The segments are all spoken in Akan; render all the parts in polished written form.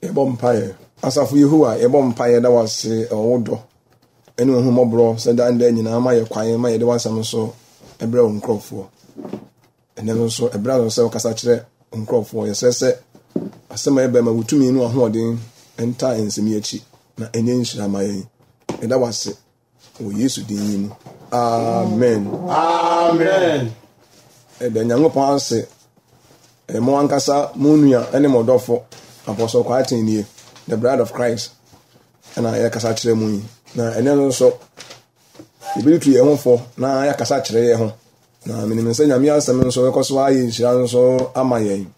Ebom paye. Asafu Yehowa, ebom paye da wase owodo. Enu hu mobro se da nda nyina ma ye kwan ma ye de wasam so ebra onkrofo. Enen so ebra so kasa kire onkrofo ye sese asema ebe ma wutumi nu ahoden enta ensemi achi na enye nhyira ma ye. Eda wase o Yesu din mu. Amen. Amen. Eda Nyankopon ase mo ankasa munua ene modofo Apostle Kwatin nie the bride of Christ na ya kasa kire mu yi na enen so ibitu ye honfo na ya kasa kire ye ho na minim nse nyame asem nso ekoso ayi nhyira nso amaye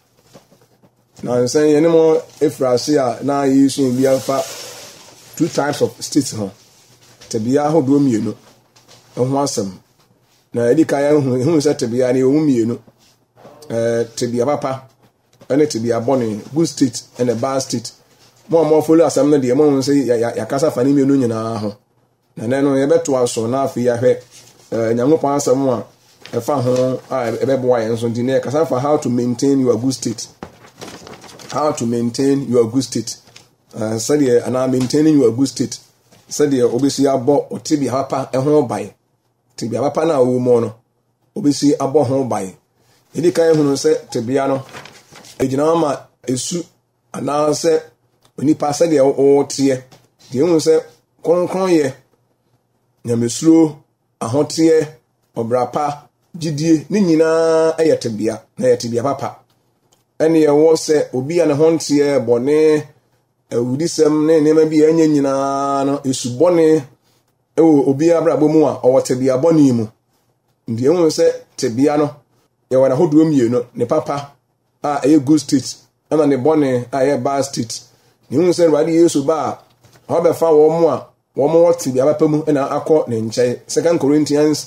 na nse ye ne mo efrase a na yi so bi afa two types of states ho tebia ho do mienu ho asem na edika ya hu se tebia ne o mienu tebia papa ene tebia boni good state and a bad state mo follow asem no de mo say ya kasa fani mienu nyina ho na neno ye beto aso na afi ya hwe Nyankopon asem a efa ho ebebo ya nso di na kasa for how to maintain your good state, how to maintain your good state. Said ye and maintaining your good state said ye obisi abo otibia papa ho bai tibia papa na wo mo no obisi abo ho bai edi kan hunu se tibia no ejina ma esu ana se onipa said ye o tie di hunu se kronkron ye nyamesuro ahotie obrapa gidie ni nyina ayetibia na yetibia papa ene ye wo se obi ane hontie bone awudisem ne nema bi anya nyina no esubone ewo obi abrabo mu a owotebia bone mu ndie hu se tebia no ye wana hodo mienu ne papa a eye good state ama ne bone a eye bad state ni hu se radi Yesu ba ho be fa wo mu a wo mo tebia papa mu na akọ ne nche 2 Corinthians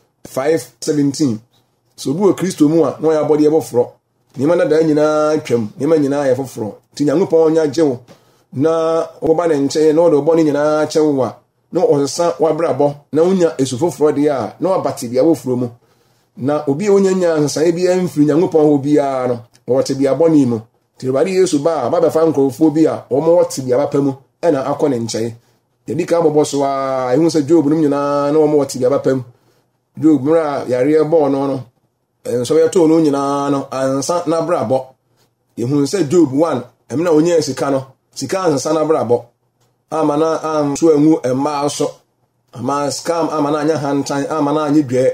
5:17 so bu Kristo mu a no ya body ebofro ni mana da nyina twam ni ma nyina ye foforo ti Nyankopon nya jewo na oba ne nche na odo boni nyina chewa na onsa wabrabo na unya esufoforo de a na obate bia wofuro mu na obi onyanya nsan bia mfiri Nyankopon ho bia no wote bia boni mu ti bari Yesu ba be fa nkrofo bia wo mo wote bia papa mu na akọ ne nche yedika boboso a ehun se Job num nyina na wo mo wote bia papa mu Job mra yare ebo no so ya to no nyina no ansa na brabo ehun se Job 1 emna onye sika no sika ansa na brabo amana am so anwu emma so ama scam amana anya hantan amana anyi dwe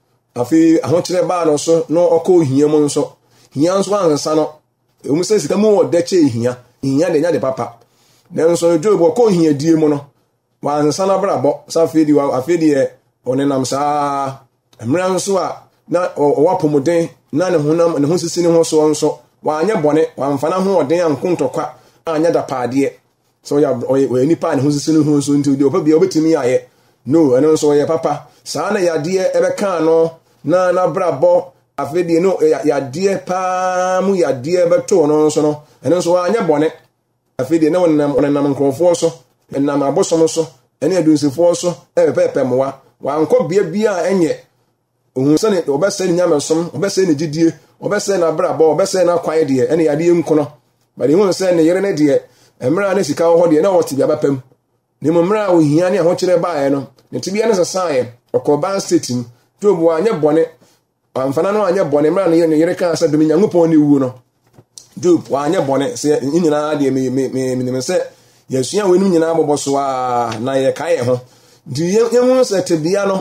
afi ahokyere ba no so no okọ hia mu nso hia nso ansa no emu se sika mu odeche hia de nya de papa na nso Job okọ hia die mu no wa ansa na brabo safedi wa afedi e onenam sa emra nso a na owapomoden na ne honam ne hosisi ne ho so nso wa anya bone wa mfana ho oden ankontokwa anya da paade so ya we nipa ne hosisi ne ho so nti de opa bia obetimi aye no eno nso ye papa saa na yade ebe kan no na brabo afedi no yade pa mu yade beto no nso no eno nso wa anya bone afedi ne wonam nkrofo so enam abosom so ene adunsifo so pepe mowa wa anko bia enye ohun se ne obese ne nyamesom obese ne gidie obese na brabo obese na kwan de ene yade nkono bari hun se ne yere ne de emra ne sika ho de na wote bia bapam ne momra ohia ne ho kire baaye no ne tibia ne sasaye okoban state Job wa anya bone amfana no anya bone mra ne yere kan asa dum Nyankopon ne wu no Job wa anya bone se nyina de me se yesua wenum nyina boboso a na ye kae ho di yehun se tibia no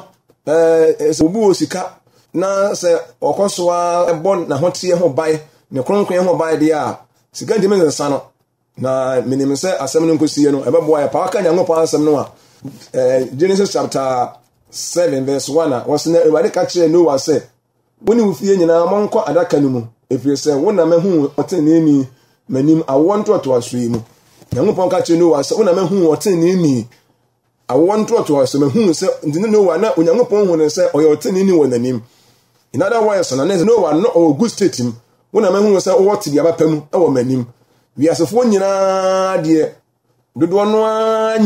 obu osika na se okoso a bon na hotie ho bai ne kronkron ho bai de a sika de me nsa no na minim se asem no nkosie no ebebo ya pa aka Nyankopon asem no a Genesis chapter 7 verse 1 a wasna ebade ka kire Noah se woni wufie nyina monko adaka no mu efiri se wona mahu oteneni manim awonto to asui mu Nyankopon ka kire Noah se wona mahu oteneni awonto to asui mahu se ndine Noah na Nyankopon hu ne se oyo oteneni wonanim in other words na ne Noah no o good state him wona mahu se o wote bia bapam e wo manim wiasefo nyina de dodo no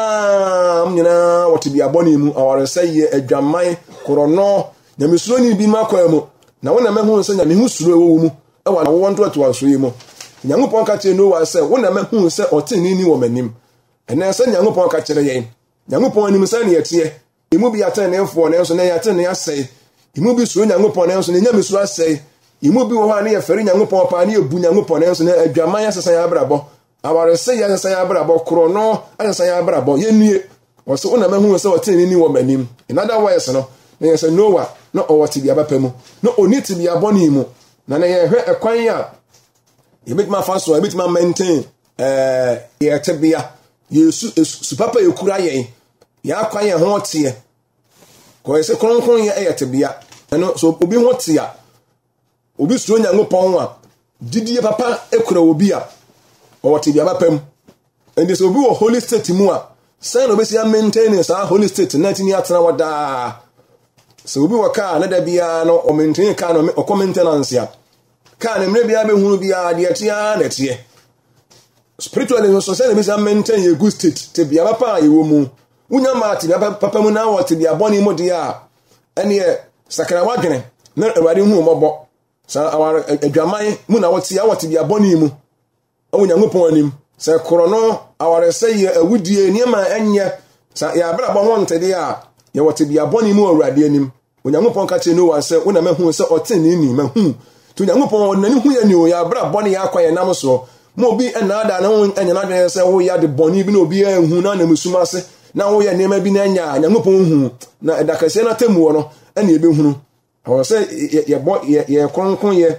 nyina wote bia boni mu aware seye adwaman korono nyamesuro ni bi makwa mu na wona mahu se nyame hu suro wo mu e wa wonto to aso yi mu Nyankopɔn ka kyerɛ Noah sɛ wo na mahu sɛ ɔtenini wɔ m'anim. Ɛnɛ sɛ Nyankopɔn ka kyerɛ yɛn. Nyankopɔn anim sɛ ne yɛteɛ. Emu bi atenefoɔ na nso na yɛatene asɛe. Emu bi suro Nyankopɔn na nso na nyame suro asɛe. Emu bi wɔ hɔ a ne yɛfɛre Nyankopɔn pa ne yɛbu Nyankopɔn na nso na adwaman asesa yɛ abrabɔ. Awarese yɛ asesa yɛ abrabɔ, korɔno asesa yɛ abrabɔ. Yɛnnue. Wɔsɛ wo na mahu sɛ ɔtenini wɔ m'anim. In other words no, na yɛsɛ Noah na ɔwɔ tibia bɛpɛ mu. Na ɔni tibia bɔne mu. Na yɛhwɛ ɛkwan a yɛbɛtumi afa so, yɛbɛtumi maintain yɛtebea. Yesu papa yɛkura yɛn. Yɛakwan yɛn ho teɛ. Kɔyɛ sɛ kronkron yɛ tebea. Ɛno so obi ho teɛ. Obi suro Nyankopɔn a didie papa ekura obi a ɔwɔ tebea bɛpɛ mu. Ɛnde sɛ obi wɔ holy state mu a sɛ no bɛsi maintain saa holy state na tini atena wɔ daa. Sɛ obi wɔ kaa na da biara no o maintain kaa no ɔkɔ maintenance a kaa ne mmerɛ biara bɛhunu biara deɛ teɛ na teɛ. Spiritually so sɛ no bɛsi maintain a good state tebea papa a yɛwɔ mu. Unya ma tebea papa mu na wɔ tebea bɔne mu deɛ a ɛne sakra wadwene na Awurade hu mmɔbɔ. Sa awar adwaman mu na wɔte ya wɔte bia bɔne mu. Ɔwo Nyankopɔn anim. Sɛ korɔno awarese yɛ awudie niema ɛnyɛ sa yɛ abrabɔ ho ntede a yɛ wɔte bia bɔne mu Awurade anim. Onyankopɔn ka kyerɛ Noah sɛ wo na mahu sɛ ɔtenini mahu. To Nyankopɔn ɔnani hu yɛ ni o yɛ abrabɔ ne yɛ akwa yɛ nam so. Mo obi ɛnaada na ho ɛnyana de sɛ wo yɛ de bɔne bi na obi ɛhu na na musuma ase na wo yɛ niema bi na nya Nyankopɔn hu na ɛdakase na temu no ɛne ɛbɛhunu. Awɔ sɛ yɛ kronkron yɛ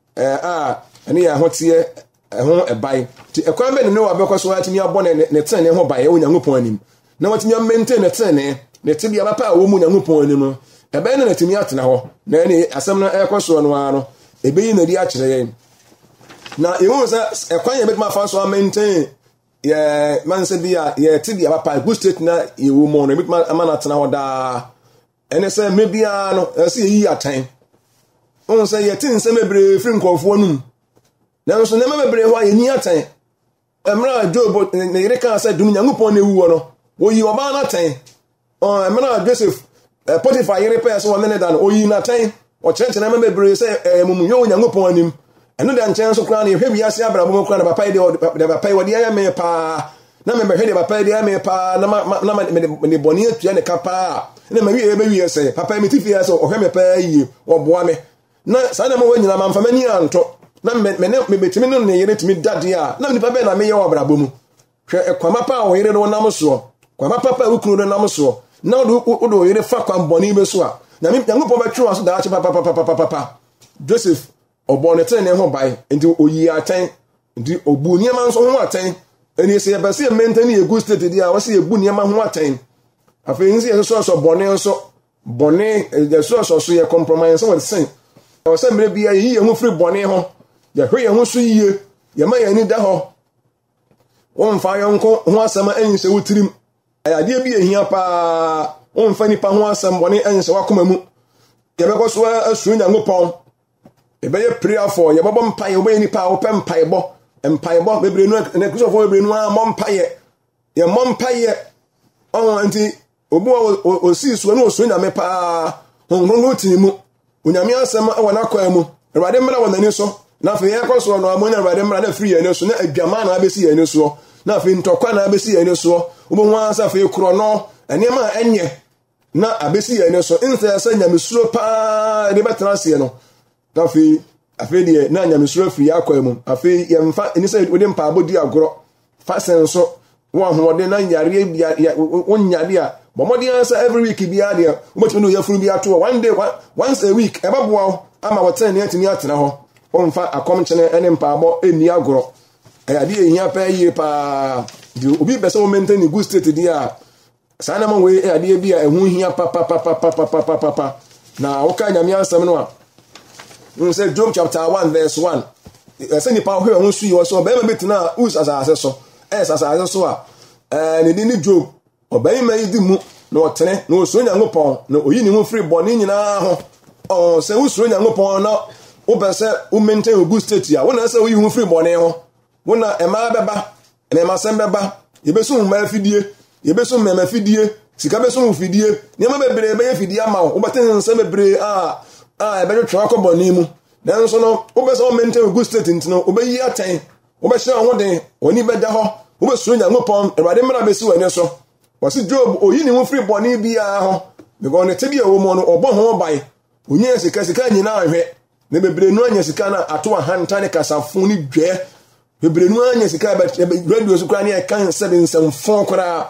ɛne yɛ ahoteɛ ɛho ɛbae. Ti ɛkwan bɛ ne Noah bɛkɔ so atimi abɔ ne tene ho bae wo Nyankopɔn anim. Na watimi maintain ne tene ne tibia papa a wo mu Nyankopɔn anim no. Ɛbɛn na timi atena hɔ. Na ɛne asɛm no ɛkɔ so no ano. Ɛbɛyi na di akyerɛ yɛn. Na ehu sɛ ɛkwan yɛ betuma fa so maintain yɛ manse bi a yɛ tibia papa good state na yɛwo mu no betuma ama na atena hɔ daa. Ɛne sɛ mebia no ɛsɛ yi atan. Wɔn sɛ yɛte nsɛm bebree firi nkɔfoɔ num. Na nso ne bebree hɔ a yɛni atan. Emra Job ne yere ka sɛ dum Nyankopɔn na ewu no. Oyi ɔbaa na atan. Emra Joseph Potiphar yere pɛ sɛ wɔn ne dan oyi na atan. Ɔkyerɛkyerɛ ma bebree sɛ mumunyɛ Nyankopɔn anim. Ɛno da nkyɛn so kra na yɛhwɛ wiase abrabɔ mu kra na papa yi de papa yi wɔde ayɛ me paa. Na me bɛhwɛ de papa yi de ayɛ me paa na me bɔne atua ne ka paa. Na ma wie bɛwie sɛ papa mi tifi sɛ ɔhwɛ me paa yie ɔboa me na saa na ma wanyina ma mfa mani anto na me betimi no ne yere timi dade a na nipa bɛ na me yɛ ɔbrabɔ mu hwɛ ɛkwama pa a ɔyere no nam soɔ kwama papa a wukunu no nam soɔ na wode ɔyere fa kwan bɔne bi so a na Nyankopɔn bɛtwe wa so daakye papa Joseph ɔbɔ ne tene ho bae nti oyi atan nti obu nneɛma nso ho atan ɛni sɛ yɛbɛsɛ yɛ maintain yɛ good state di a wɔsɛ yɛbu nneɛma ho atan. Afei nsi yɛ so bɔne nso bɔne yɛ so yɛ compromise with sin. Ɛwɔ sɛ mmerɛ bi yɛ ho firi bɔne ho yɛhwɛ yɛn ho so yie yɛma yɛn ani da hɔ wɔmfa yɔnko ho asɛm ɛnhyɛ wo tirim ayadeɛ bi ehia paa wɔmfa nipa ho asɛm bɔne ɛnhyɛ wakoma mu yɛbɛkɔ so asuro Nyankopɔn yɛbɛyɛ prayerful yɛbɛbɔ mpaeɛ wobɛyɛ nipa a wopɛ mpaebɔ bebree no na Kristofoɔ bebree no a mmɔ mpaeɛ yɛmmɔ mpaeɛ nti obu osi so na oso nyame pa honhonho tinimu onyame asɛm wɔ na kwa mu Awurade mmara wɔ nani so na afei yɛkɔ so no amonya Awurade mmara na free yɛn so na adwama na abesi yɛn so na afei ntɔkwa na abesi yɛn so obohu asa afei korɔno ɛnema ɛnyɛ na abesi yɛn so instead sɛ nyame suro pa de bɛtena se no na afei de na nyame suro fi akwa mu afei yɛmfa ɛni sɛ wode mpaabo di agorɔ fa senso wo ahoɔden na nyare wonyade a bomodi answer every week bia de wobɛtumi no yɛfunu bi ato one day once a week ɛbɛboa ama wɔtɛn ne atumi atena hɔ wɔmfa akɔmkyene ɛne mpaabɔ ɛni agorɔ ɛyade ehia pa yie pa di obi bɛsɛ wo maintain good state di a saa na ma we ɛyade bi a ɛho hia pa na woka nyame asɛm no a sɛ Job chapter 1 verse 1 ɛsɛ nipa hwɛ ho su yi wɔ so bɛma betina us asase so asase so a ne di ni Job ɔbɛyima yi di mu na ɔtene na osuro Nyankopɔn na oyi ne ho firi bɔne nyinaa ho sɛ wosuro Nyankopɔn na wobɛ sɛ wo maintain wo good state a wona sɛ woyi ho firi bɔne ho wona ɛma bɛba ɛma sɛm bɛba yɛbɛso mma afidie yɛbɛso mma afidie sika bɛso wo fidie nneɛma bebree bɛyɛ fidie ama wo wobɛte nsɛm bebree ɛbɛtwe akɔ bɔne mu nanso no wobɛ sɛ wo maintain wo good state ntino wobɛyi atɛn wobɛhyɛ ho den w'ani bɛda hɔ wobɛsuro Nyankopɔn Awurade mmara bɛsi w'ani so wɔse Job oyi ne ho firi bɔne biara ho because ne tebia wɔ mu no ɔbɔ ho ban onyaa sika nyinaa hwɛ na bebree no anya sika na ato ahanta ne kasafo ne dwɛ bebree no anya sika radio so kora ne ɛka nsɛde nsɛmfo koraa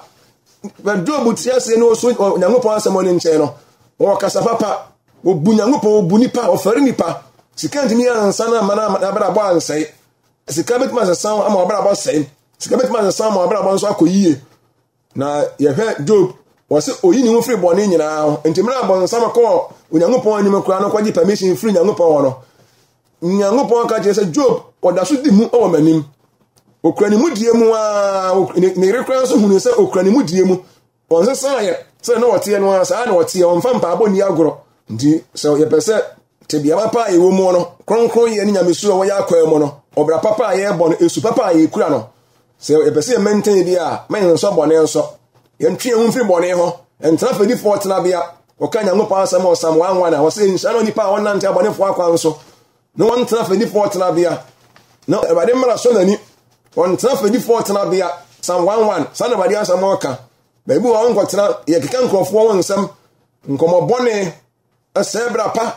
but Job tiase no so Nyankopɔn asɛm ne nkyɛn no wɔ kasa papa obu Nyankopɔn obu nipa ɔfɛre nipa sika ntimi ansa na mana abra bɔ ansɛe sika betima sɛsan ama abra bɔ sɛe sika betima sɛsan ama abra bɔ nso akɔyie na yɛhwɛ Job wɔse oyi ne ho firi bɔne nyinaa ho ntimira abɔnsam kɔ Onyankopɔn anim kora no kɔgye permission firi Nyankopɔn hɔ no Nyankopɔn ka kyerɛ sɛ Job ɔda so di mu wɔ m'anim okura ne mu die mu a ne rekora nso hunu sɛ okura ne mu die mu ɔnse saayɛ sɛ na wɔteɛ no a saa na wɔteɛ ɔmfa mpaabɔ ni agorɔ nti sɛ yɛpɛ sɛ tebea papa a yɛwɔ mu no kronkron yɛ ne nyamesuro a wɔyɛ akɔɛ mu no ɔbra papa a yɛbɔ no esu papa a yɛkura no sɛ yɛpɛ sɛ yɛmɛntɛn bi a mɛyɛ nsɔ bɔne nso yɛntwe ho mfiri bɔne ho ɛntena fadifoɔ tenabea wɔka Nyankopɔn asɛm wɔ Psalm 1:1 a wɔsɛ nhyira no nipa a wɔnante abɔnefoɔ akwan so na wɔntena fadifoɔ tenabea na Awurade mmara so n'ani wɔntena fadifoɔ tenabea Psalm 1:1 saa na Awurade asɛm ɔka baabi wɔ wɔnkɔtena yɛkeka nkurɔfoɔ wɔ nsɛm nkɔmmɔbɔne ɛsɛe bra pa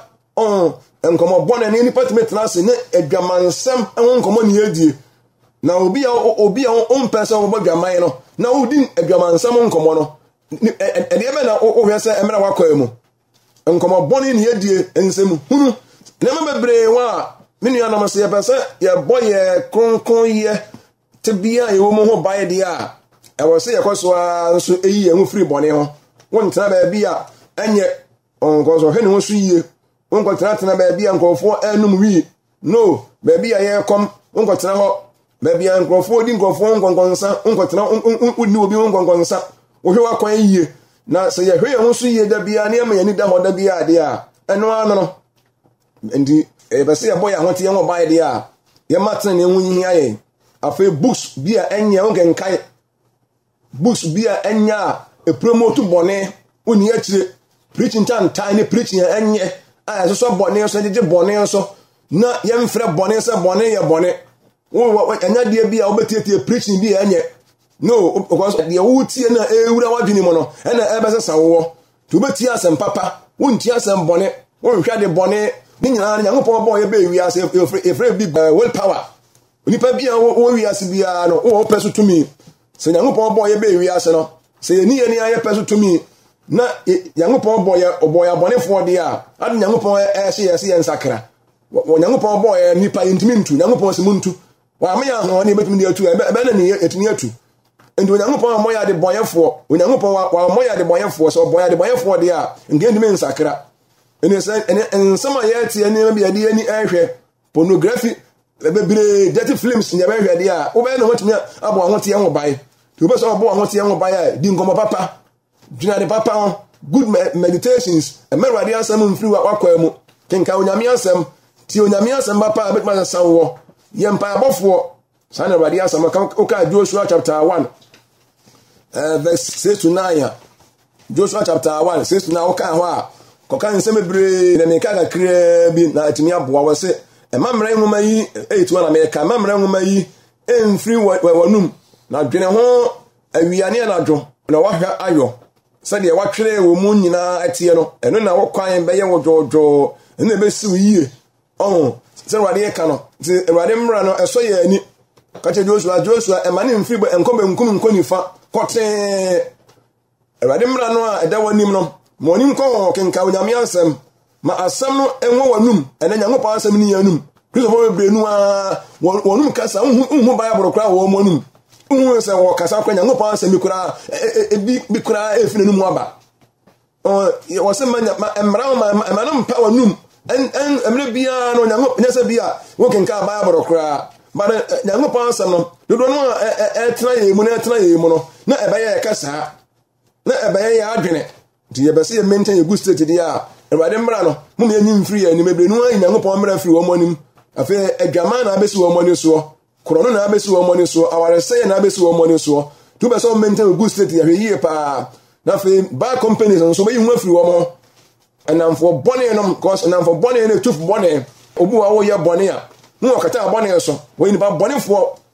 nkɔmmɔbɔne ne nipa tumi tena ase ne adwamansɛm ho nkɔmmɔ ne yɛdie na obi a ɔmpɛ sɛ wɔbɔ dwaman no na wodi adwamansɛm nkɔmmɔ no ɛdeɛ bɛ na wohwɛ sɛ ɛmmerɛ wakɔɛ mu nkɔmmɔbɔne ne yɛdie nsɛm hunu nneɛma bebree wɔ a me nuanom sɛ yɛpɛ sɛ yɛbɔ yɛ kronkronyɛ tebea a yɛwɔ mu ho bae deɛ a ɛwɔ sɛ yɛkɔ so a nso ɛyi yɛn ho firi bɔne ho wontena baabi a ɛnyɛ nkɔsɔhwɛ ne ho so yie wonkɔtenatena baabi a nkurɔfoɔ anum wii no baabi a yɛrekɔm wonkɔtena hɔ baabi a nkurɔfoɔ di nkurɔfoɔ nkɔnkɔnsa wonkɔtena wonni obi nkɔnkɔnsa wohwɛ wakwan yie na sɛ yɛhwɛ yɛn ho so yie da biara ne ɛma yɛni da hɔ da biara deɛ a ɛno ano no nti yɛpɛ sɛ yɛbɔ yɛ ahote yɛn wɔ baeɛ deɛ a yɛma tena ne ho yihia yɛn afei books bi a ɛnyɛ wonkenkae books bi a ɛnyɛ a ɛpromote bɔne wonni akyire preaching tantan ne preaching ɛnyɛ a ɛsosɔ bɔne so gyegye bɔne so na yɛmfrɛ bɔne sɛ bɔne yɛ bɔne ɛnya deɛ bi a wobɛtietie preaching bi a ɛnyɛ no because deɛ wotie na ɛwura w'adwene mu no ɛna ɛbɛsɛ sa wowɔ nti wobɛtie asɛm papa wontie asɛm bɔne wonhwɛ de bɔne ne nyinaa Nyankopɔn bɔɔ yɛbɛ wiase ɛfrɛ bi will power nipa bi a wɔ wiase biara no wowɔ pɛ so tumi sɛ Nyankopɔn bɔɔ yɛbɛ wiase no sɛ yɛni yɛni ayɛ pɛ so tumi na Nyankopɔn bɔɔ yɛ abɔnefoɔ deɛ a ade Nyankopɔn ɛhyɛ yɛ sɛ yɛ nsakra Nyankopɔn bɔɔ yɛ nipa yɛntumi ntu Nyankopɔn sɛ mu ntu wɔame yɛ ahoɔne yɛbɛtumi de atu ɛbɛna ne yɛtumi atu nti Onyankopɔn amɔ yɛ ade bɔnyɛfoɔ Onyankopɔn wɔamɔ yɛ ade bɔnyɛfoɔ sɛ ɔbɔ yɛ ade bɔnyɛfoɔ deɛ a nkɛntumi nsakra ɛne sɛ nsɛm a yɛteɛ nneɛma bi yɛde ani ɛhwɛ pornography bebree dirty films yɛbɛhwɛ deɛ a wobɛyɛ na wɔtumi abɔ ahoteɛ ho bae nti wobɛ sɛ ɔbɔ ahoteɛ ho bae a di nkɔmmɔ papa dwunade papa ho good meditations ɛmɛwurade asɛm mfiri wakɔɛ mu kenka Onyame asɛm tie Onyame asɛm papa a bɛtuma sɛ sa wɔ yɛ mpaebɔfoɔ saa na Awurade asɛm woka Joshua chapter 1 verse 6 to 9 a Joshua chapter 1 6 to 9 woka hɔ a kɔka nsɛm bebree na meka kakraa bi na atumi aboa wɔ sɛ ɛmammerɛ nwoma yi ɛyɛtiwa na meka ɛmammerɛ nwoma yi ɛmfiri w'anum na dwene ho awiane anadwo na wahwɛ ayɔ sɛdeɛ watwerɛ wɔ mu nyinaa ateɛ no ɛno na wokwan bɛyɛ wɔ dwoodwoo ɛno na ɛbɛsi wo yie sɛ Awurade yɛka no nti Awurade mmara no ɛsɔ yɛ ani ka kyerɛ Joshua ɛma ne mfiri nkɔ benkum nkɔ nifa kɔtee Awurade mmara no a ɛda w'anim no ma ɔnim kɔ kenka Onyame asɛm ma asɛm no ɛnwɔ w'anum ɛnɛ Nyankopɔn asɛm ne yɛnum Kristofo bebree nu a wɔnum kasa nhu Bible koraa wɔ wɔn anum nhu sɛ wɔkasa koraa Nyankopɔn asɛm bi koraa bi koraa ɛfiri n'anum aba wɔsɛ ma no mpa w'anum ɛmmerɛ biara no Nyankopɔn sɛ bi a wokenka Bible koraa but Nyankopɔn asɛm no dodoɔ no a ɛtena yɛ mu na ɛtena yɛ mu no na ɛbɛyɛ yɛka saa na ɛbɛyɛ yɛ adwene nti yɛbɛ sɛ yɛ maintain yɛ good state deɛ a Awurade mmara no mom yɛnyi mfiri yɛ anim bebree no a Nyankopɔn mmara firi wɔn anim afei adwaman na abɛsi wɔn ani soɔ korɔno na abɛsi wɔn ani soɔ awaresɛyɛ na abɛsi wɔn ani soɔ tu bɛ sɛ wɔn maintain yɛ good state yɛhwɛ yie paa na afei bad companies nso bɛyi ho afiri wɔn ho ɛnamfoɔ bɔne nom cause ɛnamfoɔ bɔne no ɛtufo bɔne obi wa wɔyɛ bɔne a mu wɔkata bɔne so wɔyɛ nipa bɔnefoɔ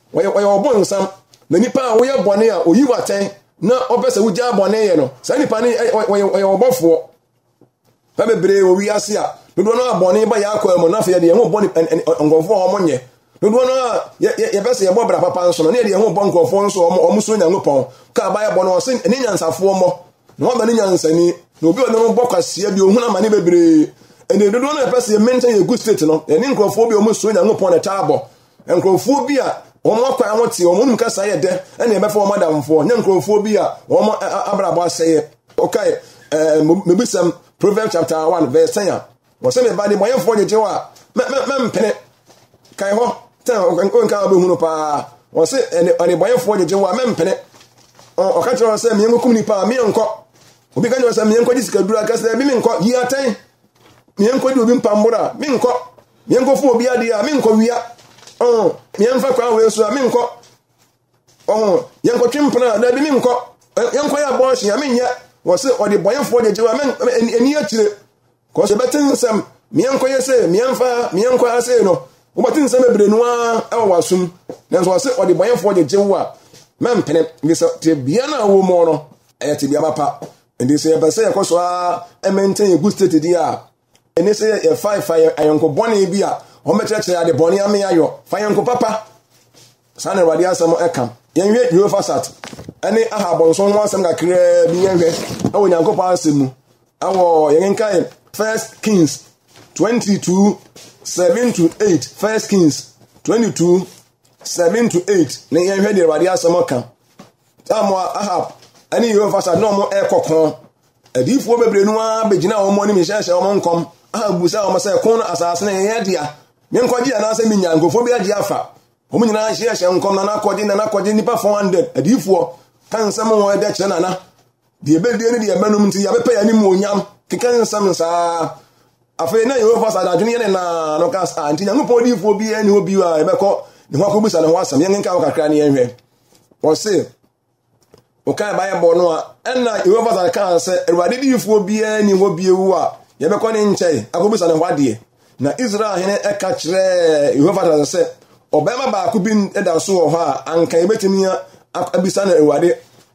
wɔyɛ ɔbɔ nsam na nipa a woyɛ bɔne a oyi watɛn na ɔpɛ sɛ wogya bɔne yɛ no saa nipa ne wɔyɛ ɔbɔfoɔ pa bebree wɔ wiase a dodoɔ no a bɔne ba yɛ akɔ mu na afei yɛde yɛn ho bɔ nkɔmfoɔ a wɔn nyɛ dodoɔ no a yɛpɛ sɛ yɛbɔ bra papa nso no ne yɛde yɛn ho bɔ nkɔmfoɔ nso wɔn so Nyankopɔn ka abayɛ bɔ no ɔse ne nyansafoɔ mmɔ na wɔn ba ne nyansani na obi a ɔno bɔ kwasia bi ohun ama ne bebree ɛne dodoɔ no yɛpɛ sɛ yɛmɛnkyɛn yɛ good state no ɛne nkurɔfoɔ bi a wɔn so Nyankopɔn na ɛtaa bɔ nkurɔfoɔ bi a wɔn akwan ho te wɔn mu kasa yɛ dɛ ɛna yɛbɛfa wɔn adamfoɔ nyɛ nkurɔfoɔ bi a wɔn abrabɔ asɛeɛ ɔkae mebisam Proverbs chapter 1 verse 10 a wɔsɛ me ba de bɔyɛfoɔ gyegye hɔ a mɛmpene kae hɔ nka wobɛhunu paa wɔsɛ ɛne bɔyɛfoɔ gyegye hɔ a mɛmpene ɔka kyerɛ sɛ meɛnkɔkum nipa a meɛnkɔ obi ka kyerɛ sɛ meɛnkɔ gye sikaduru aka sɛ bi menkɔ yi atɛn meɛnkɔ de obi mpammoro a menkɔ meɛnkɔfo obi adeɛ a menkɔ wia meɛmfa kwa wei so a menkɔ yɛnkɔtwe mpena a da bi menkɔ yɛnkɔ yɛ abɔɔhye a menyɛ wɔsɛ ɔde bɔyɛfoɔ gyegye hɔ a ani akyire kɔsɛ bɛte nsɛm meɛnkɔ yɛ sɛ meɛnkɔ asɛ no wobɛte nsɛm bebree no a ɛwɔ wasom nanso wɔsɛ ɔde bɔyɛfoɔ gyegye hɔ a mɛmpene bisɛ tebea no a wɔ mu no ɛyɛ tebea papa nti sɛ yɛpɛ sɛ yɛkɔ so a ɛmɛntɛn yɛ good state di a ɛne sɛ yɛfa ayɔnkobɔne bi a wɔmɛkyerɛkyerɛ ade bɔne ame ayɔ fa yɛnko papa saa na Awurade asɛm ɛka yɛnhwɛ Jehoshaphat ɛne Ahabɔnson ho asɛm kakraa bi yɛnhwɛ ɛwɔ Nyankopɔn asɛm mu ɛwɔ yɛnkae 1 Kings 22:7-8 1 Kings 22:7-8 na yɛnhwɛ deɛ Awurade asɛm ɔka tamo Ahab ɛne Jehoshaphat na ɔmo ɛkɔkɔn adiifoɔ bebree no a bɛgyina wɔn anim hyɛhyɛ wɔn nkɔm Ahab busa wɔn sɛ kon asase na yɛyɛ dea menkɔgye anaasɛ menya nkɔfoɔ bi agye afa wɔn nyinaa hyɛhyɛ nkɔm na nakɔgye nipa 400 adiifoɔ kan nsɛm wɔn ɛdɛ kyerɛ nana deɛ bɛdie ne deɛ bɛnum nti yɛbɛpɛ yɛn anim onyam keka nsɛm saa afei na Jehoshaphat adwene yɛ ne na no ka saa nti Nyankopɔn adiifoɔ bi ɛne hɔ bi a yɛbɛkɔ ne ho akɔbusa ne ho asɛm yɛnkenka wɔ kakra ne yɛnhwɛ wɔse ɔkae bayɛbɔ no a ɛna Jehoshaphat kaa sɛ Awurade adiifoɔ biara ne hɔ biewu a yɛbɛkɔ ne nkyɛe akɔbusa ne ho adeɛ na Israel hene ɛka kyerɛ Jehoshaphat sɛ ɔbɛrima baako bi ɛda so wɔ hɔ a anka yɛbɛtumi abisa no Awurade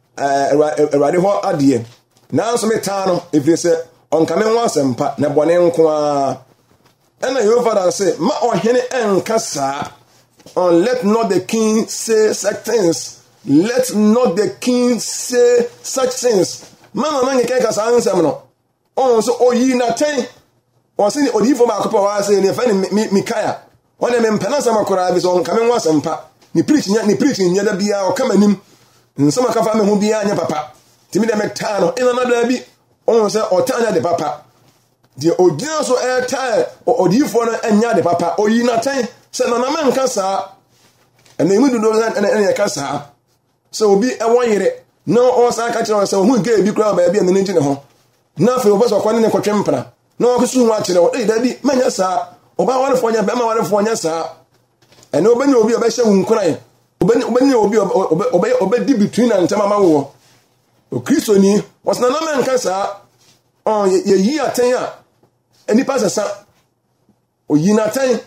hɔ adeɛ nanso metaa no ɛfiri sɛ ɔnka me ho asɛmpa na bɔne nko a ɛna Jehoshaphat sɛ ma ɔhene ɛnka saa let not the king say such things let not the king say such things mama nyɛ ka saa nsɛm no so oyi na ten ɔse ne odiifo baako pɛ hɔ sɛ ne fa ne Mikaia ɔne me mpɛna sɛm akora bi so ɔnka me ho asɛmpa ne preach nyɛ da biara ɔka m'anim nsɛm aka fa me ho biara nyɛ papa timi dɛ metaa no ɛna na da bi sɛ ɔtaa nyɛ de papa deɛ ogyina so ɛtaa odiifo no ɛnyɛ de papa oyi na ten sɛ nana menka saa ɛna mu dodo ɛna yɛka saa sɛ obi ɛwɔ yere na ɔsan ka kyerɛ sɛ ɔhu gay bi kora baabi a ne gyina ho na afei ɔpɛ sɛ ɔkɔ ne kɔtwe mpena na ɔkɔso ho akyerɛ wɔ dabi manyɛ saa ɔba warefoɔ nyɛ bɛma warefoɔ nyɛ saa ɛna ɔbɛnya obi a ɔbɛhyɛ wo nkoran ɔbɛnya obi ɔbɛdi between na ntɛm ama wowɔ okristoni wɔsena na menka saa yɛyi atɛn a nipa sɛsa oyi na atɛn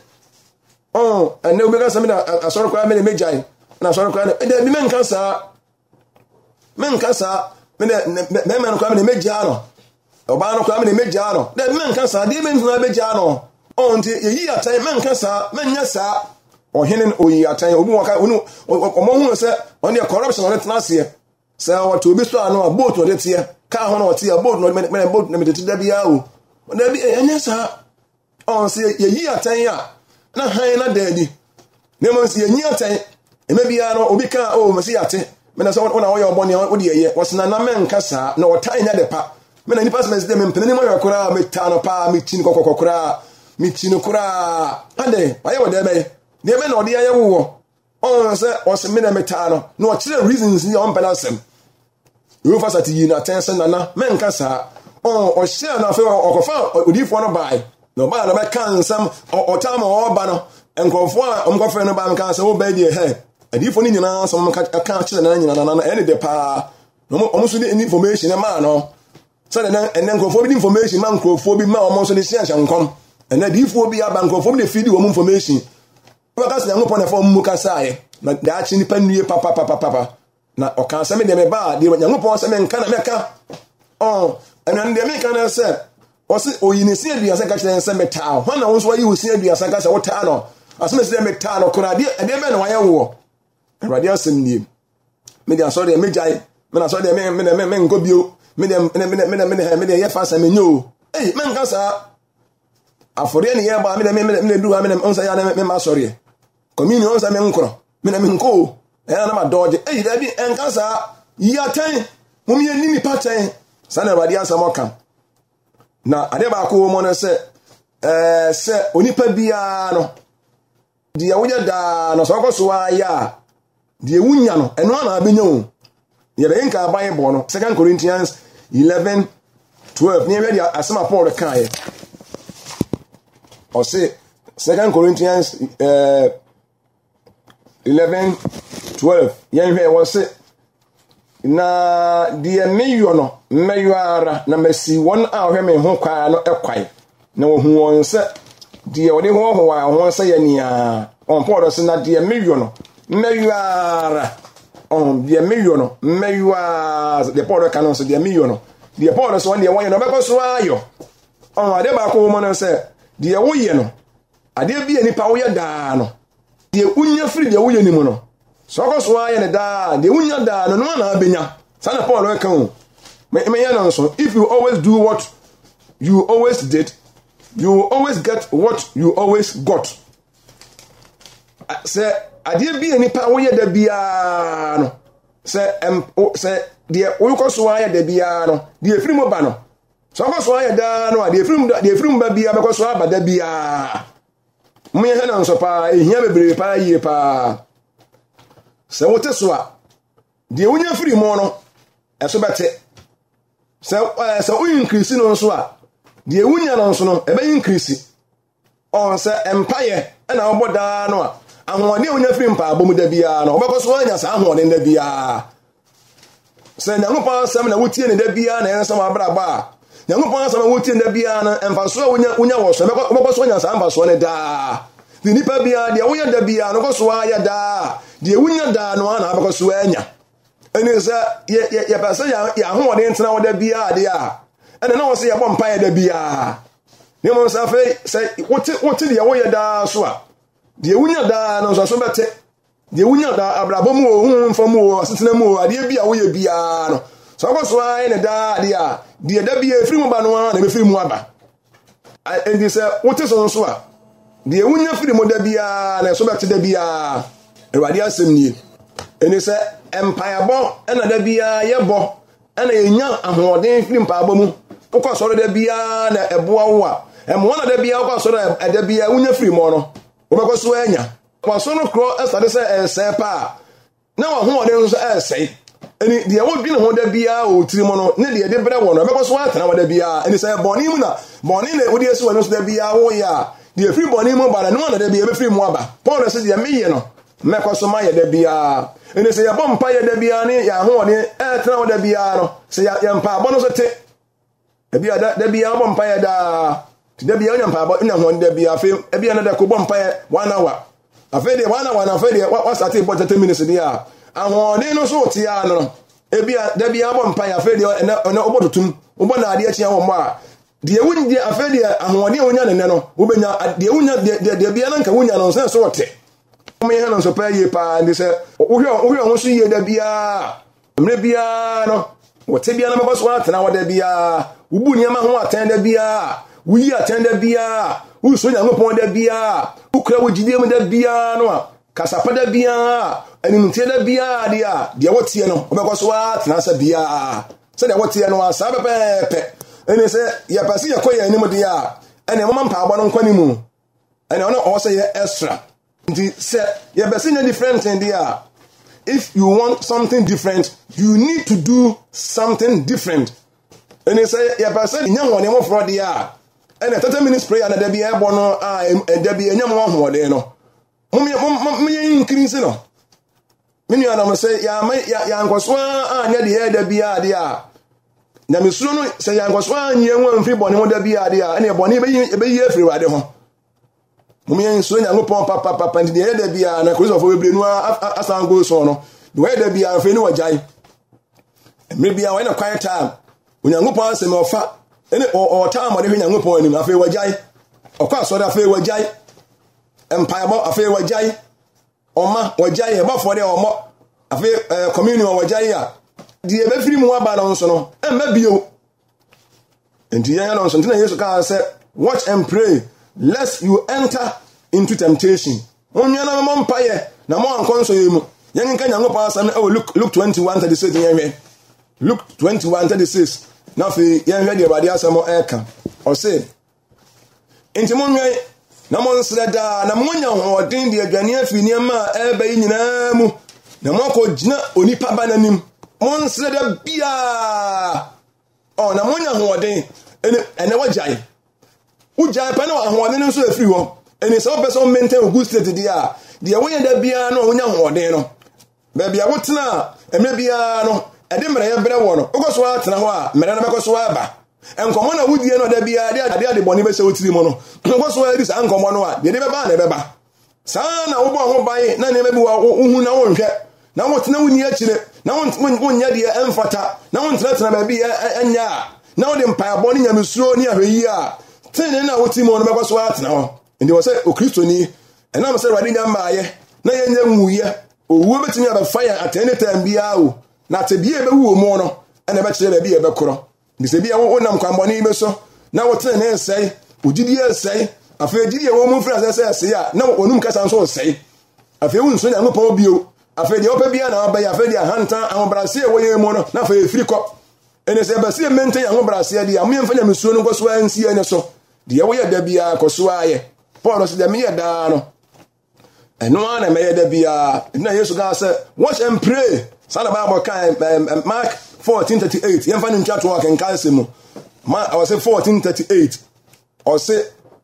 ɛna obi ka sɛ mena asɔre koraa mene megyae na asɔre koraa dabi menka saa mɛma no koraa mene megyaa no ɔbaa no koraa mene megyaa no dabi menka saa deɛ bɛntuna bɛgyaa no nti yɛyi atɛn menka saa menyɛ saa ɔhene oyi atɛn obi wɔka ɔmɔhu sɛ ɔne corruption ɔne tena aseɛ sɛ wɔte obi so ano a boat ɔde teɛ kaa ho na ɔte a boat na metete da biara o dabi ɛnyɛ saa sɛ yɛyi atɛn a na han na daadi na mmom sɛ yɛnyi atɛn ɛma biara no obi ka mɛsɛ yɛate mena sɛ wona wɔyɛ ɔbɔne wode yɛyɛ wɔsena na menka saa na ɔtae nya de pa mena nipa sɛ mɛsɛ mempene ne mɔyɛ koraa metaa no paa mekyi no kɔkɔkɔ koraa mekyi no koraa ade wayɛ wɔ dɛ bɛyɛ deɛ bɛ na ɔde ayɛ wowɔ sɛ ɔsɛ mena metaa no na ɔkyerɛ reasons yi a ɔmpɛ no asɛm Jehoshaphat yi na atɛn sɛ nana menka saa ɔhyɛ no afei ɔkɔfa odiifoɔ no bae na ɔbaa no bɛka nsɛm ɔtaa ma ɔba no nkurɔfoɔ a ɔmkɔfrɛ no baa meka sɛ wobɛɛ deɛ hɛ adiifoɔ no nyinaa sɛ ɔmka kyerɛ nana nyina nana ɛne de paa na ɔmo so de information maa no sɛdeɛ ɛnɛ nkurɔfoɔ bi de information ma nkurɔfoɔ bi ma ɔmo nso de hyɛhyɛ nkɔm ɛnɛ adiifoɔ bi aba nkurɔfoɔ bi de feed wɔn information wọ́n kásì Nyankopɔn na fɔ mu kasaayɛ na daachi nipa nue papa na oka se me de me ba de Nyankopɔn se me nka na meka enu de me ka na se o se oyinisi aduasa ka kyerɛ se meta ho na wo so ayi wo si aduasa ka se wo taa no aseme se me taa no kora de be na waye wo Awurade asem nie me de asɔre me jai me na asɔre de me nko bio me de ye fa se me nyo me nka sa afore ne ye ba me du ha me onsa ya na me ma asɔre communion onsa me nkoro me na me nko na ma doje da bi enka sa ya tan mum ye nini paten sa na Awurade asem oka na ade ba ko mo no se onipa bia no dia wonya da no so koso aya dia wunya no eno na abenya o ye be nka Bible no 2 Corinthians 11:12 ne be dia asema Paul kan ye o se 2 Corinthians 11:12 yen hwe wo se na dia meyo no meyo ara na masi won a hwe me ho kwa no ekwai na wo hu won se dia wode ho wa ho se ye nia on Paul se na dia meyo no meyo ara dia meyo no meyo ara de Paul kan no se dia meyo no dia Paul so dia won no be ko so ayo ade ba ko mo no se dia wo ye no ade bia nipa wo ye daa no dia unya firi dia wo ye ni mu no so ko so aye ne daa dia unya daa no no na abenya sana Paul kan me ya no so if you always do what you always did you will always get what you always got se ade bia nipa wo ye da bia no se dia wo ko so aye da bia no dia firi mo ba no so ko so aye da no dia firi mo ba bia be ko so aba da bia me he na so pa ehia bebre pa yie pa se wote so a de wonya firi mo no eso bete se o increase no so a de wonya no so no e be increase on se empire na oboda no a ahode wonya firi mpa abomu da bia no obekọ so anya sa ahode da bia se Nyankopɔn asɛm na wotie ne da bia na ensɛm abraba Nyankopɔn asɛm wotie ne da bia na emfaso wonya wo so obekọ so anya sa emfaso ne da di nipa bia de wonya da bia no ko so aya da de wonya da no na abekọ so anya eni se ye pese ya ahode ntena wo da bia de a ene na wo se ya bɔ mpa ya da bia ne mo sa fe se wote de wo ya da so a de wonya da no so bete de wonya da abrabɔ mu ohun fam o asetena mu ade bia wo ye bia no so ko so ai ne da de a de da bia firi mu ba no na be firi mu aba endi se wote so a de wonya firi mu da bia na so bete da bia Awurade asɛm nie eni se empire bo na da bia ye bo na enya ahoɔden firi mpaabɔ mu wokɔ sɔre da bia na ɛboa wo a ɛmo na da bia wokɔ sɔre da bia wonya firi mu no wobɛkɔ so anya waso no kro ɛsade sɛ ɛsɛ pa na wahoɔden nso ɛsɛe eni deɛ wodwene ho da bia o tiri mu no ne deɛ de brɛ wo no wobɛkɔ so atena wo da bia eni sɛ bɔne mu na bɔne na wodi esi wo no so da bia wo ya deɛ firi bɔne mu ba na no na da bia be firi mu aba Paul sɛ deɛ meyɛ no mɛkɔ so ma yɛ da bia eni sɛ yɛbɔ mpa yɛ da bia ne yɛ ahoɔden ɛtena wo da bia no sɛ yɛ mpa abɔ no so te ebia da bia bɔ mpa yɛ da da bia nya mpa abɔ nya ho da bia fe ebia na da ko bɔ mpa yɛ 1 hour afei de 1 hour na afei de wa start bɔ 30 minutes dia ahoɔden no so te ya no ebia da bia bɔ mpa yɛ afei de na obɔ tutum obɔ na ade akyi wɔ mo a de wunye afei de ahoɔden wonya ne no wobenya de wonya de bia na nka wonya no so so te me he no so pa yie pa ndi sɛ wohwɛ ho so yie da bia mre bia no wote bia na mabɔ so atena wo da bia wubu niama ho atena da bia wuyi atena da bia wuso Nyankopɔn da bia wukura wo gidie mu da bia no a kasapa da bia animtie da bia dia de wotie no wobɛkɔ so atena sa bia sɛ de wotie no a sa bɛpɛpɛ ene sɛ ya pasi ya koyɛ anim dia ene mama mpa abɔ no nkwani mu ene ono ɔsɛ yɛ extra nti sɛ ya bɛsi na different in dia if you want something different you need to do something different ene sɛ ya pasi nya ho ne mo fro dia ene 30 minutes prayer na da bia ɛbɔ no a da bia nya mo ho de no mo increase no menu ana mo sɛ ya nkɔso a nya de da bia dia na misuro no sɛ ya nkɔso a nya nwa mfiri bɔne mo da bia dia ene bɔne be yi afiri wade ho Mummy so Yankopon papa and the other be an accusation of Obrinu as I go so no. The way there be a friend or jai. Maybe I went a quiet time. When Yankopon say more fat, or time or even Yankopon him, I feel what jai. Of course, what I feel what jai. Empire, I feel what jai. Oma, what jai, about for the or more. I feel communion or jaya. The every more balance on, and maybe you. And the young on something years ago said, watch and pray, lest you enter into temptation. On your mom pie, no more console you. Young can you pass and Luke 21:36. Luke 21:36. Now for young ready about the Asamo Eka. Or say, Intimonye, Namon Sleda, Namonia, or Din the Ghanaian Finema, Ebe in Namu, Namoko Jina, Unipa Bananim, Monsleda Bia. Oh, Namonia who are they, and never jai. Ujai Pano, and one in so free one, and it's all person maintain good state the way that be no one or they no. Maybe I would now, and maybe no, and then I have better one. Because what now, Meranabako Swaba. And come on, would you know there be the Boniver so to the mono? What's where this uncle Monoa? They never ban ever. Sana Obo by none ever who now now what's no near Chile. Now one year the Emphata. Now one's let's never be a ya. Now the Empire Bonnie and Musro near a year. 10 and now what's him on Babas what now? And they was a Christoni. And I'm saying, I didn't buy it. Now you're here. Whoever to me have a fire at any time be out. Not to be able to mono. And never to be a becro. This be a woman come on so. Now what's an essay? Would you say? I feel you woman friends as I say, no one can so say. I feel soon I'm upon you. I feel the open piano by a failure hunter and Brazil way mono, not for a free cup. And it's a Brazil maintain and Brazil, the Amian Fenam soon goes well and see and so. The away there be a Cosuaye. Poros the mere dano. And no one may there be a no years ago said, watch and pray. Salabama Mark 14:38. Young fan in church walk and Calcimo. I was say 14:38. Or say,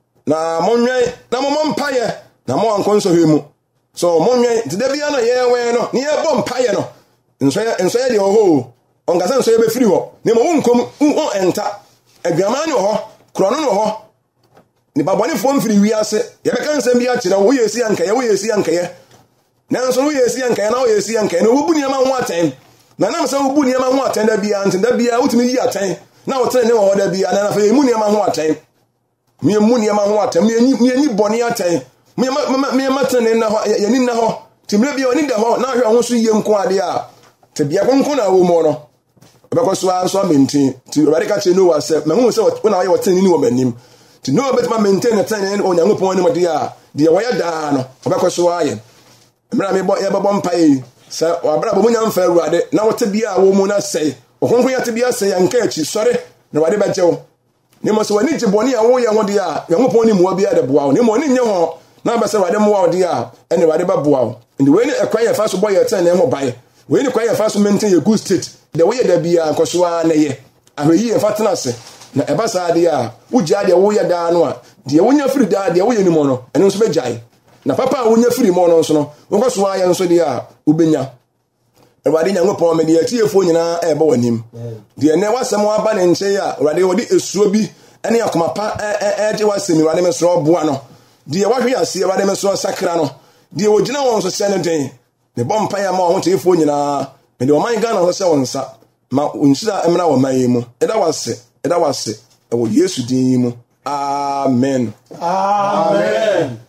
na Monye, na Mompire, na more unconsole him. So Monye, to the Biana, yeah, no, near Bompire no. And say the whole. On Gazan say be free. Nemo won't come, won't enter. A Gamano, Chrono. Ni baboni phone free we ase ye be kan sem bia kire wo yesi anka ye wo yesi anka ye nanso wo yesi anka ye na wo yesi anka ye no wo bu niam ho aten na nam se wo bu niam ho aten da bia ante da bia wutumi yi aten na wo tene ne wo da bia na fa ye mu niam ho aten me mu niam ho aten me ni boni aten me ma tene na ho ye ni na ho timre bia oni da ho na hwe ho so ye nko ade a te bia konko na wo mo no be ko so anso menti ti radical che no wa se me hu se wo na wo tene ni wo manim. To know about my maintain a ten on young upon him, dear wire down, about so I am. Mammy bought ever bumpy, sir, or Brabonian fair rather, now to be a woman, say, or whom we have to be a say and catch you, sorry, no, I did Joe. You must need to bonny away and what they are, young upon him will be at the bow, no more in your home, now by so I don't wow, dear, and the rather bow. And the way you acquire fast boy at 10 and by, when you acquire fast maintain a good state, the way there be a Cosua, I will hear fatness. Na ebasa dia wuja dia wo ya da no a dia wonya firi da dia wo ye ni mo no eno nso begyae na papa a wonya firi mo no nso no wo so aye nso dia ubenya ewade Nyankopon me dia tiefo nyina eba wanim dia ne wasem aba ne nche ya ewade wodi esuo bi ene akomapa eje wasemi ewade me so boa no dia wahwe ase ewade me so sakra no dia wogina won so se ne den ne bompa ya ma ho tiefo nyina me de o man Ghana ho se wonsa ma unshira emra wo man mu eda wase That was it. Yesu din mu. Amen. Amen.